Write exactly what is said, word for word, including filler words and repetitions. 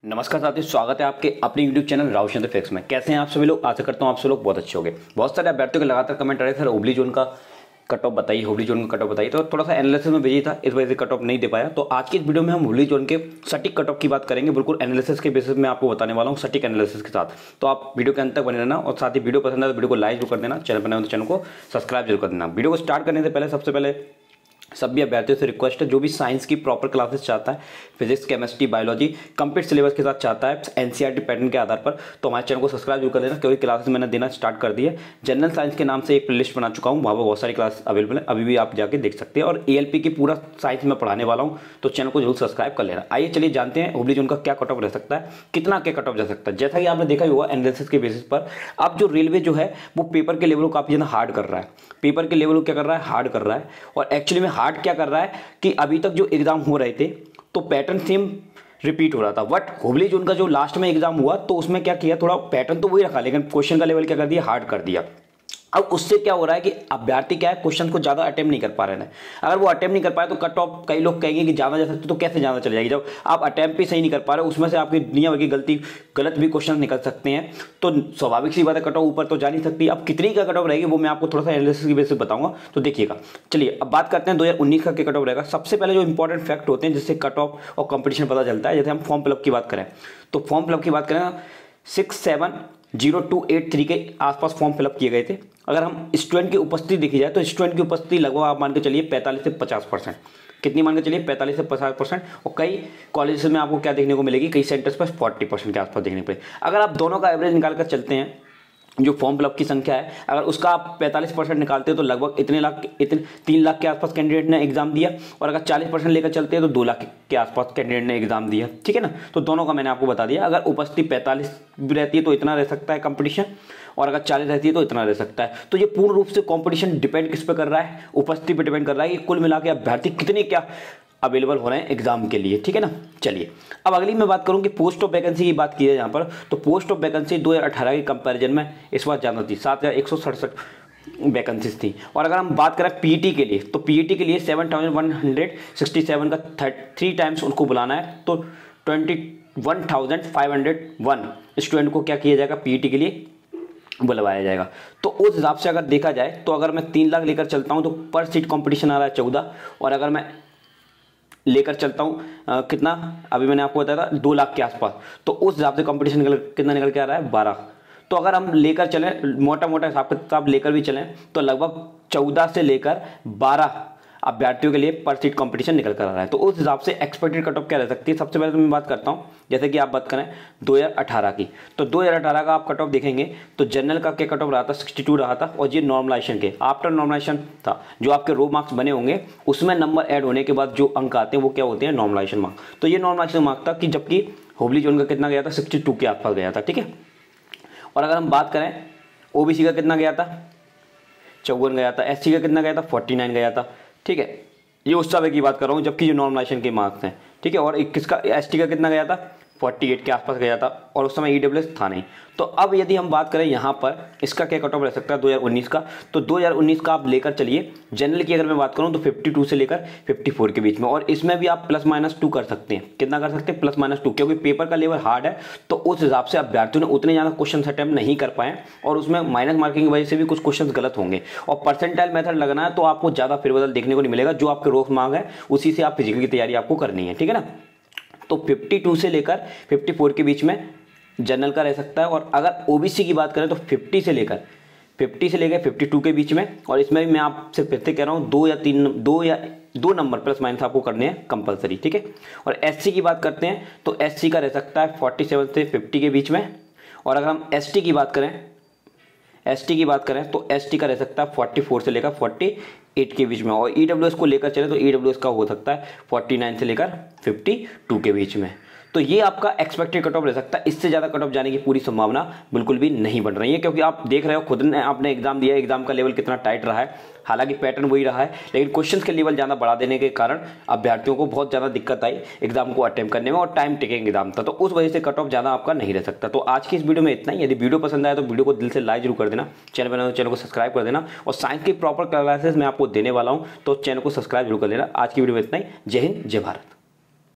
नमस्कार साथियों, स्वागत है आपके अपने YouTube channel Rahul Chandra facts में। कैसे हैं आप सभी लोग? आशा करता हूं आप सभी लोग बहुत अच्छे होंगे। बहुत सारे अभ्यर्थियों के लगातार कमेंट आ रहे थे, सर हुबली जोन का कट ऑफ बताइए, हुबली जोन का कट ऑफ बताइए। तो थोड़ा सा एनालिसिस में बिजी था, इस वजह से कट ऑफ नहीं दे पाया। तो आज की इस वीडियो में हम हुबली जोन के सटीक कट ऑफ की बात करेंगे, बिल्कुल एनालिसिस के बेसिस में आपको बताने वाला हूँ, सटीक एनालिसिस के साथ। तो आप वीडियो के अंत तक बने रहना और साथ ही वीडियो पसंद है तो वीडियो को लाइक जरूर कर देना, चैनल पर नए हो तो चैनल को सब्सक्राइब जरूर कर देना। वीडियो को स्टार्ट करने से पहले सबसे पहले सभी अभ्यर्थियों से रिक्वेस्ट है, जो भी साइंस की प्रॉपर क्लासेस चाहता है, physics chemistry biology complete syllabus के साथ चाहता है एनसीईआरटी पैटर्न के आधार पर, तो हमारे चैनल को सब्सक्राइब जरूर कर देना, क्योंकि क्लासेस मैंने देना स्टार्ट कर दी है। जनरल साइंस के नाम से एक प्लेलिस्ट बना चुका हूँ, वहाँ पर बहुत सारी क्लास अवेलेबल है, अभी भी आप जाके देख सकते हैं। और एएलपी की पूरा साइंस में पढ़ाने वाला हूँ, तो चैनल को जरूर सब्सक्राइब कर लेना। आइए चलिए जानते हैं हुबली जोन का क्या कट ऑफ रह सकता है, कितना क्या कट ऑफ जा सकता है। जैसा कि आपने देखा ही होगा एनालिसिस के बेसिस पर, अब जो रेलवे जो है वो पेपर के लेवल को काफी ज्यादा हार्ड कर रहा है, पेपर के लेवल को क्या कर रहा है, हार्ड कर रहा है। और एक्चुअली में हार्ड क्या कर रहा है कि अभी तक जो एग्जाम हो रहे थे तो पैटर्न सेम रिपीट हो रहा था, बट हुबली जोन का जो लास्ट में एग्जाम हुआ तो उसमें क्या किया, थोड़ा पैटर्न तो वही रखा लेकिन क्वेश्चन का लेवल क्या कर दिया, हार्ड कर दिया। अब उससे क्या हो रहा है कि अभ्यर्थी क्या है, क्वेश्चन को ज्यादा अटेम्प्ट नहीं कर पा रहे हैं। अगर वो अटेम्प्ट नहीं कर पाए तो कट ऑफ, कई लोग कहेंगे कि ज्यादा जा सकते, तो कैसे ज्यादा चले जाएगी जब आप अटेम्प्ट भी सही नहीं कर पा रहे, उसमें से आपकी दुनिया भर की गलती गलत भी क्वेश्चन निकल सकते हैं, तो स्वाभाविक सी बात है कट ऑफ ऊपर तो जा नहीं सकती। अब कितनी का कट ऑफ रहेगी वो मैं आपको थोड़ा सा एनालिसिस की बेसिस से बताऊंगा, तो देखिएगा। चलिए अब बात करते हैं दो हजार उन्नीस का क्या कट ऑफ रहेगा। सबसे पहले जो इंपॉर्टेंट फैक्ट होते हैं जिससे कट ऑफ और कंपटीशन पता चलता है, जैसे हम फॉर्म फिलअप की बात करें तो फॉर्म फिलअप की बात करें six seven zero two eight three के आसपास फॉर्म फिलअप किए गए थे। अगर हम स्टूडेंट की उपस्थिति देखी जाए तो स्टूडेंट की उपस्थिति लगभग आप मान के चलिए पैंतालीस से पचास परसेंट, कितनी मान के चलिए पैंतालीस से पचास परसेंट। और कई कॉलेजेस में आपको क्या देखने को मिलेगी, कई सेंटर्स पर फोर्टी परसेंट के आसपास देखने को मिलेगी। अगर आप दोनों का एवरेज निकाल कर चलते हैं, जो फॉर्म फिलअप की संख्या है, अगर उसका आप पैंतालीस परसेंट निकालते हो तो लगभग इतने लाख इतने तीन लाख के आसपास कैंडिडेट ने एग्जाम दिया। और अगर चालीस परसेंट लेकर चलते हैं तो दो लाख के आसपास कैंडिडेट ने एग्जाम दिया, ठीक है ना। तो दोनों का मैंने आपको बता दिया। अगर उपस्थिति पैंतालीस भी रहती है तो इतना रह सकता है कंपटीशन, और अगर चालीस रहती है तो इतना रह सकता है। तो ये पूर्ण रूप से कंपटीशन डिपेंड किस पे कर रहा है, उपस्थिति पे डिपेंड कर रहा है कि कुल मिला के अभ्यर्थी कितने क्या अवेलेबल हो रहे हैं एग्जाम के लिए, ठीक है ना। चलिए अब अगली मैं बात करूं कि पोस्ट ऑफ वैकेंसी की बात की है यहाँ पर, तो पोस्ट ऑफ वैकेंसी दो हज़ार अठारह के कंपैरिजन में इस बार ज़्यादा थी, सात हज़ार एक सौ सड़सठ वैकेंसीज थी। और अगर हम बात करें पीईटी के लिए तो पीईटी के लिए seven thousand one hundred sixty seven का थ्री टाइम्स उनको बुलाना है, तो twenty one thousand five hundred one student को क्या किया जाएगा, पीईटी के लिए बुलवाया जाएगा। तो उस हिसाब से अगर देखा जाए तो अगर मैं तीन लाख लेकर चलता हूँ तो पर सीट कॉम्पिटिशन आ रहा है चौदह, और अगर मैं लेकर चलता हूँ कितना, अभी मैंने आपको बताया था दो लाख के आसपास, तो उस हिसाब से कंपटीशन निकल कितना निकल के आ रहा है, बारह। तो अगर हम लेकर चलें मोटा मोटा हिसाब किताब लेकर भी चलें तो लगभग चौदह से लेकर बारह अभ्यर्थियों के लिए पर सीट कंपटीशन निकल कर आ रहा है। तो उस हिसाब से एक्सपेक्टेड कट ऑफ क्या रह सकती है। सबसे पहले तो मैं बात करता हूँ, जैसे कि आप बात करें दो हज़ार अठारह की, तो दो हज़ार अठारह का आप कट ऑफ देखेंगे तो जनरल का क्या कट ऑफ रहा था, सिक्सटी टू रहा था। और ये नॉर्मलाइजेशन के आफ्टर नॉर्मलाइजेशन था, जो आपके रो मार्क्स बने होंगे उसमें नंबर ऐड होने के बाद जो अंक आते हैं वो क्या होते हैं, नॉर्मलाइजेशन मार्क्स। तो ये नॉर्मलाइजेशन मार्क्स था कि जबकि हुबली जोन का कितना गया था, सिक्सटी टू के आसपास गया था, ठीक है। और अगर हम बात करें ओबीसी का कितना गया था, चौवन गया था, एससी का कितना गया था, फोर्टी नाइन गया था, ठीक है। ये उस समय की बात कर रहा हूँ जबकि जो नॉर्मलाइजेशन के मार्क्स हैं, ठीक है। और इक्कीस का एसटी का कितना गया था, अड़तालीस के आसपास गया था, और उस समय ईडब्ल्यूएस था नहीं। तो अब यदि हम बात करें यहाँ पर इसका क्या कट ऑफ रह सकता है दो हज़ार उन्नीस का, तो दो हज़ार उन्नीस का आप लेकर चलिए। जनरल की अगर मैं बात करूँ तो बावन से लेकर चौवन के बीच में, और इसमें भी आप प्लस माइनस टू कर सकते हैं। कितना कर सकते हैं, प्लस माइनस टू, क्योंकि पेपर का लेवल हार्ड है। तो उस हिसाब से अभ्यर्थियों ने उतने ज़्यादा क्वेश्चन अटेम्प्ट नहीं कर पाए, और उसमें माइनस मार्किंग की वजह से भी कुछ क्वेश्चन गलत होंगे। और परसेंटाइल मेथड लगना है तो आपको ज़्यादा फेरबदल देखने को नहीं मिलेगा, जो आपके रोक मार्क है उसी से आप फिजिकल की तैयारी आपको करनी है, ठीक है ना। तो बावन से लेकर चौवन के बीच में जनरल का रह सकता है। और अगर ओबीसी की बात करें तो पचास से लेकर पचास से लेकर बावन के बीच में, और इसमें भी मैं आपसे फिर से कह रहा हूँ दो या तीन दो या दो नंबर प्लस माइनस आपको करने हैं कंपलसरी, ठीक है। और एससी की बात करते हैं तो एससी का रह सकता है सैंतालीस से पचास के बीच में। और अगर हम एसटी की बात करें एसटी की बात करें तो एसटी का रह सकता है चौवालीस से लेकर अड़तालीस के बीच में। और ईडब्ल्यूएस को लेकर चले तो ईडब्ल्यूएस का हो सकता है उनचास से लेकर बावन के बीच में। तो ये आपका एक्सपेक्टेड कट ऑफ रह सकता है। इससे ज़्यादा कट ऑफ जाने की पूरी संभावना बिल्कुल भी नहीं बन रही है, क्योंकि आप देख रहे हो खुद ने आपने एग्जाम दिया, एग्जाम का लेवल कितना टाइट रहा है। हालांकि पैटर्न वही रहा है, लेकिन क्वेश्चंस के लेवल ज़्यादा बढ़ा देने के कारण अभ्यर्थियों को बहुत ज़्यादा दिक्कत आई एग्जाम को अटेम्प्ट करने में, और टाइम टेकिंग एग्जाम था। तो उस वजह से कट ऑफ ज़्यादा आपका नहीं रह सकता। तो आज की इस वीडियो में इतना ही। यदि वीडियो पसंद आया तो वीडियो को दिल से लाइक जरूर कर देना, चैनल पर चैनल को सब्सक्राइब कर देना, और साइंस की प्रॉपर क्लासेस मैं आपको देने वाला हूँ, तो चैनल को सब्सक्राइब जरूर कर लेना। आज की वीडियो में इतना ही। जय हिंद, जय भारत।